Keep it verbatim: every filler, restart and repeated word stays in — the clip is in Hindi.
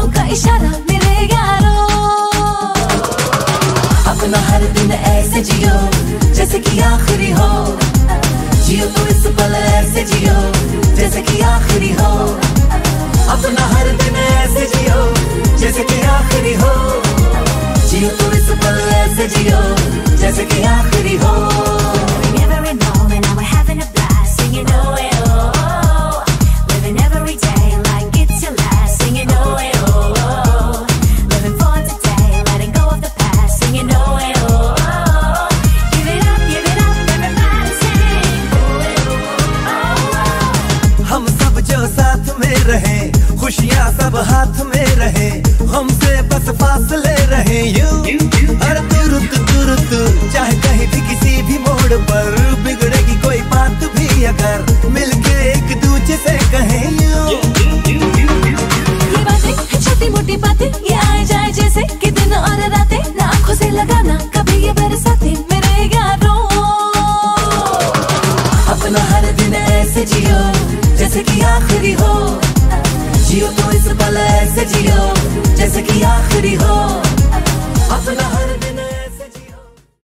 आंखों का इशारा मेरे यारों। अपना हर दिन ऐसे जियो जैसे कि आखिरी हो, जियो तो इस पल ऐसे जियो जैसे कि आखिरी हो। अपना हर दिन ऐसे जियो जैसे कि आखिरी हो, जियो तो इस पल ऐसे जियो जैसे कि आखिरी हो। हम सब जो साथ में रहे, खुशियाँ सब हाथ में रहे, हमसे बस फासले रहे यूं। अरे तुरुत तुरुत चाहे कहीं भी किसी भी मोड़ पर बिगड़ेगी कोई बात भी अगर मिलके एक दूजे से कहें यूं। ये बातें हैं छोटी मोटी बातें, ये आए जाए जैसे कि दिन और रातें, ना आंखों से लगाना कभी ये बरसाते मेरे यारों। अपना हर दिन ऐसे जियो जैसे कि आखिरी हो, जियो तो इस पल ऐसे जियो